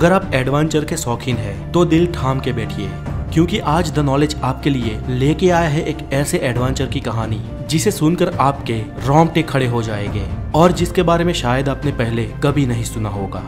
अगर आप एडवेंचर के शौकीन हैं तो दिल थाम के बैठिए, क्योंकि आज द नॉलेज आपके लिए लेके आया है एक ऐसे एडवेंचर की कहानी जिसे सुनकर आपके रोंगटे खड़े हो जाएंगे और जिसके बारे में शायद आपने पहले कभी नहीं सुना होगा।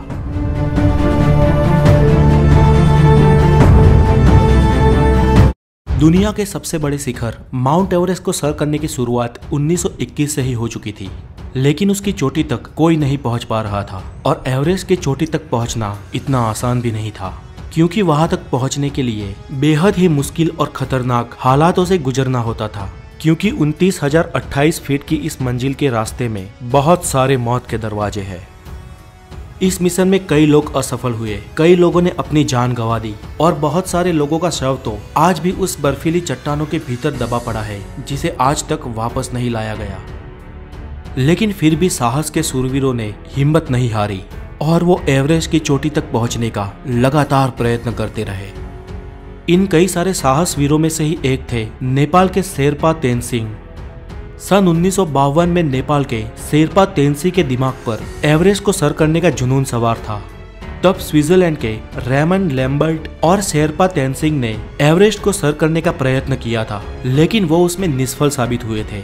दुनिया के सबसे बड़े शिखर माउंट एवरेस्ट को सर करने की शुरुआत 1921 से ही हो चुकी थी, लेकिन उसकी चोटी तक कोई नहीं पहुंच पा रहा था। और एवरेस्ट की चोटी तक पहुंचना इतना आसान भी नहीं था, क्योंकि वहां तक पहुंचने के लिए बेहद ही मुश्किल और खतरनाक हालातों से गुजरना होता था, क्योंकि 29,028 फीट की इस मंजिल के रास्ते में बहुत सारे मौत के दरवाजे हैं। इस मिशन में कई लोग असफल हुए, कई लोगों ने अपनी जान गंवा दी और बहुत सारे लोगों का शव तो आज भी उस बर्फीली चट्टानों के भीतर दबा पड़ा है, जिसे आज तक वापस नहीं लाया गया। लेकिन फिर भी साहस के शूरवीरों ने हिम्मत नहीं हारी और वो एवरेस्ट की चोटी तक पहुंचने का लगातार प्रयत्न करते रहे। इन कई सारे साहस वीरों में से ही एक थे नेपाल के शेरपा तेनसिंह। सन 1952 में नेपाल के शेरपा तेनसी के दिमाग पर एवरेस्ट को सर करने का जुनून सवार था। तब स्विट्जरलैंड के रेमंड लैम्बर्ट और शेरपा तेनसिंह ने एवरेस्ट को सर करने का प्रयत्न किया था, लेकिन वो उसमें निष्फल साबित हुए थे।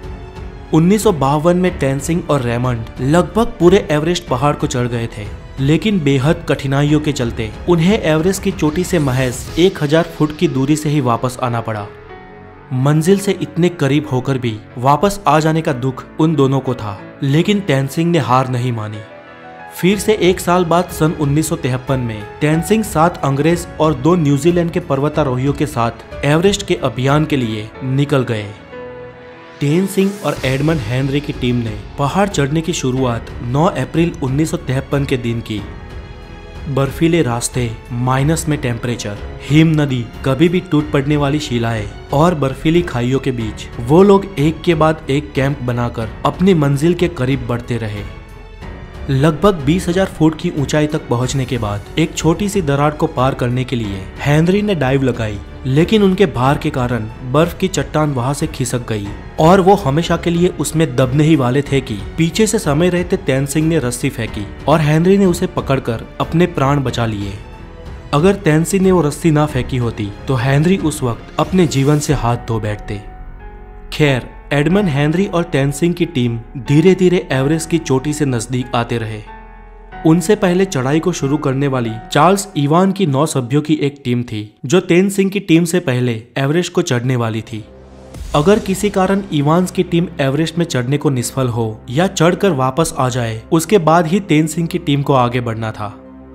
1952 में तेनसिंह और रेमंड लगभग पूरे एवरेस्ट पहाड़ को चढ़ गए थे, लेकिन बेहद कठिनाइयों के चलते उन्हें एवरेस्ट की चोटी से महज 1000 फुट की दूरी से ही वापस आना पड़ा। मंजिल से इतने करीब होकर भी वापस आ जाने का दुख उन दोनों को था, लेकिन तेनसिंह ने हार नहीं मानी। फिर से एक साल बाद सन 1953 में तेनसिंह 7 अंग्रेज और 2 न्यूजीलैंड के पर्वतारोहियों के साथ एवरेस्ट के अभियान के लिए निकल गए। तेनसिंह और एडमंड हेनरी की टीम ने पहाड़ चढ़ने की शुरुआत 9 अप्रैल 1953 के दिन की। बर्फीले रास्ते, माइनस में टेम्परेचर, हिम नदी, कभी भी टूट पड़ने वाली शिलाएं और बर्फीली खाइयों के बीच वो लोग एक के बाद एक कैंप बनाकर अपनी मंजिल के करीब बढ़ते रहे। लगभग 20,000 फुट की ऊंचाई तक पहुंचने के बाद एक छोटी सी दरार को पार करने के लिए हेनरी ने डाइव लगाई, लेकिन उनके भार के कारण बर्फ की चट्टान वहां से खिसक गई और वो हमेशा के लिए उसमें दबने ही वाले थे कि पीछे से समय रहते तेनसिंह ने रस्सी फेंकी और हेनरी ने उसे पकड़कर अपने प्राण बचा लिए। अगर तेनसिंह ने वो रस्सी ना फेंकी होती तो हेनरी उस वक्त अपने जीवन से हाथ धो बैठते। खैर, एडमंड हेनरी और तेनसिंह की टीम धीरे धीरे एवरेस्ट की चोटी से नजदीक आते रहे। उनसे पहले चढ़ाई को शुरू करने वाली चार्ल्स इवान की 9 सभ्यों की एक टीम थी, जो तेनसिंह की टीम से पहले एवरेस्ट को चढ़ने वाली थी। अगर किसी कारण इवान्स की टीम एवरेस्ट में चढ़ने को निष्फल हो या चढ़कर वापस आ जाए, उसके बाद ही तेनसिंह की टीम को आगे बढ़ना था।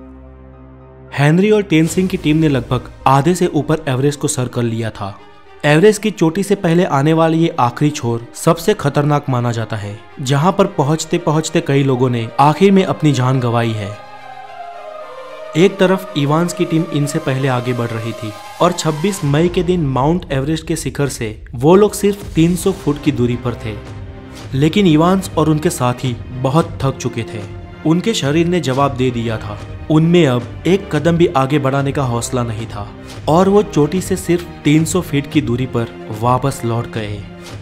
हेनरी और तेनसिंह की टीम ने लगभग आधे से ऊपर एवरेस्ट को सर कर लिया था। एवरेस्ट की चोटी से पहले आने वाली ये आखिरी छोर सबसे खतरनाक माना जाता है, जहां पर पहुंचते पहुंचते कई लोगों ने आखिर में अपनी जान गंवाई है। एक तरफ इवान्स की टीम इनसे पहले आगे बढ़ रही थी और 26 मई के दिन माउंट एवरेस्ट के शिखर से वो लोग सिर्फ 300 फुट की दूरी पर थे। लेकिन इवान्स और उनके साथी बहुत थक चुके थे। उनके शरीर ने जवाब दे दिया था। उनमें अब एक कदम भी आगे बढ़ाने का हौसला नहीं था और वो चोटी से सिर्फ 300 फीट की दूरी पर वापस लौट गए।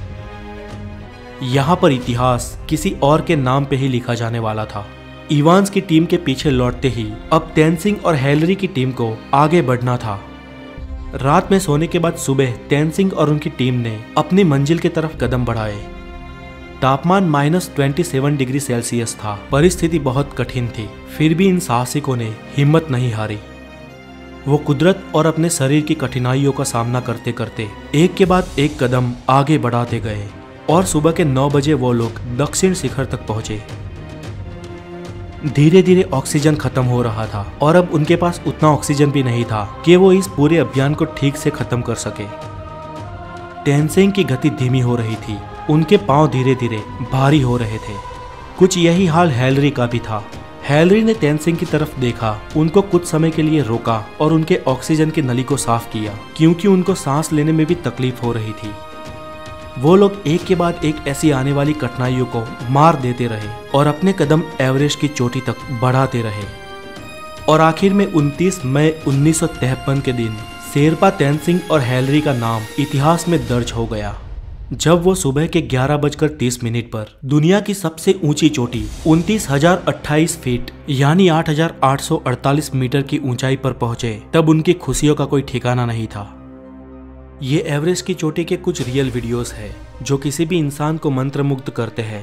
यहाँ पर इतिहास किसी और के नाम पे ही लिखा जाने वाला था। इवान्स की टीम के पीछे लौटते ही अब तेनसिंह और हेनरी की टीम को आगे बढ़ना था। रात में सोने के बाद सुबह तेनसिंह और उनकी टीम ने अपनी मंजिल की तरफ कदम बढ़ाए। तापमान -27 डिग्री सेल्सियस था। परिस्थिति बहुत कठिन थी, फिर भी इन साहसिकों ने हिम्मत नहीं हारी। वो कुदरत और अपने शरीर की कठिनाइयों का सामना करते करते एक के बाद एक कदम आगे बढ़ाते गए और सुबह के 9 बजे वो लोग दक्षिण शिखर तक पहुंचे। धीरे धीरे ऑक्सीजन खत्म हो रहा था और अब उनके पास उतना ऑक्सीजन भी नहीं था कि वो इस पूरे अभियान को ठीक से खत्म कर सके। तेनसिंह की गति धीमी हो रही थी, उनके पांव धीरे धीरे भारी हो रहे थे। कुछ यही हाल हेनरी का भी था। हेनरी ने तेनसिंह की तरफ देखा, उनको कुछ समय के लिए रोका और उनके ऑक्सीजन की नली को साफ किया, क्योंकि उनको सांस लेने में भी तकलीफ हो रही थी। वो लोग एक के बाद एक ऐसी आने वाली कठिनाइयों को मार देते रहे और अपने कदम एवरेस्ट की चोटी तक बढ़ाते रहे। और आखिर में 29 मई 1953 के दिन शेरपा तेनसिंह और हेनरी का नाम इतिहास में दर्ज हो गया। जब वो सुबह के 11:30 पर दुनिया की सबसे ऊंची चोटी 29,028 फीट यानी 8,848 मीटर की ऊंचाई पर पहुंचे, तब उनकी खुशियों का कोई ठिकाना नहीं था। ये एवरेस्ट की चोटी के कुछ रियल वीडियोस है जो किसी भी इंसान को मंत्रमुग्ध करते हैं।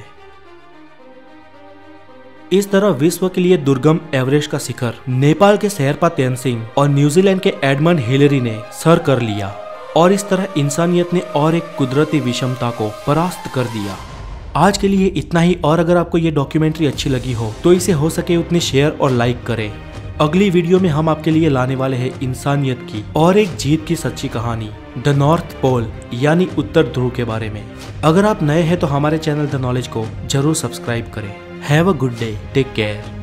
इस तरह विश्व के लिए दुर्गम एवरेस्ट का शिखर नेपाल के शेरपा तेनसिंह और न्यूजीलैंड के एडमंड हिलेरी ने सर कर लिया और इस तरह इंसानियत ने और एक कुदरती विषमता को परास्त कर दिया। आज के लिए इतना ही, और अगर आपको ये डॉक्यूमेंट्री अच्छी लगी हो तो इसे हो सके उतनी शेयर और लाइक करें। अगली वीडियो में हम आपके लिए लाने वाले हैं इंसानियत की और एक जीत की सच्ची कहानी, द नॉर्थ पोल यानी उत्तर ध्रुव के बारे में। अगर आप नए हैं तो हमारे चैनल द नॉलेज को जरूर सब्सक्राइब करें। Have a good day, take care.